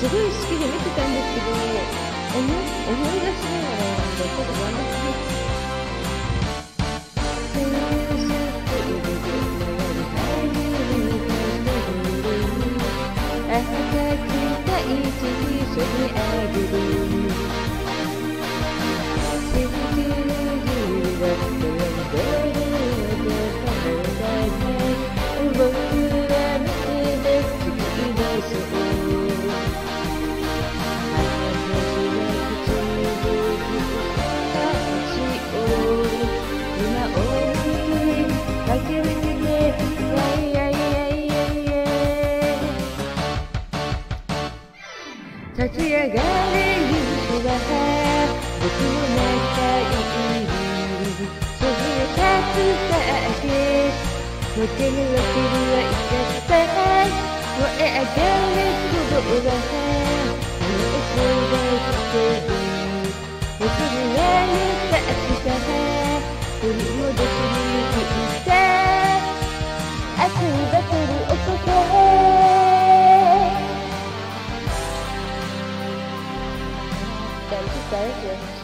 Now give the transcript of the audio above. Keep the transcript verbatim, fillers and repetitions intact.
すごい好きで見てたんですけど、思い思い出しながらなんでちょっと頑張ってます。赤くたいちにそぎあげる信じる日が飛んでる僕ら見てで突き出そう立ち上がれる人は僕の中にいるそびえ立つだけ抜けぬわけにはいかない燃え上がる鼓動は目をそらしてる恐れられた明日取り戻しに行った熱いバトル男Thank you.